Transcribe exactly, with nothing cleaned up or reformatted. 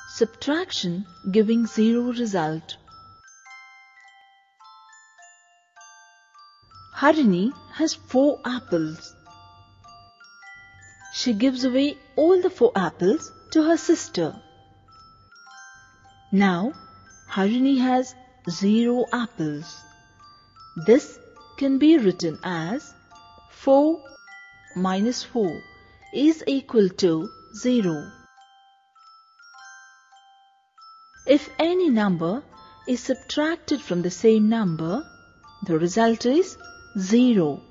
Subtraction giving zero result. Harini has four apples. She gives away all the four apples to her sister. Now, Harini has zero apples. This can be written as four minus four is equal to zero. If any number is subtracted from the same number, the result is zero.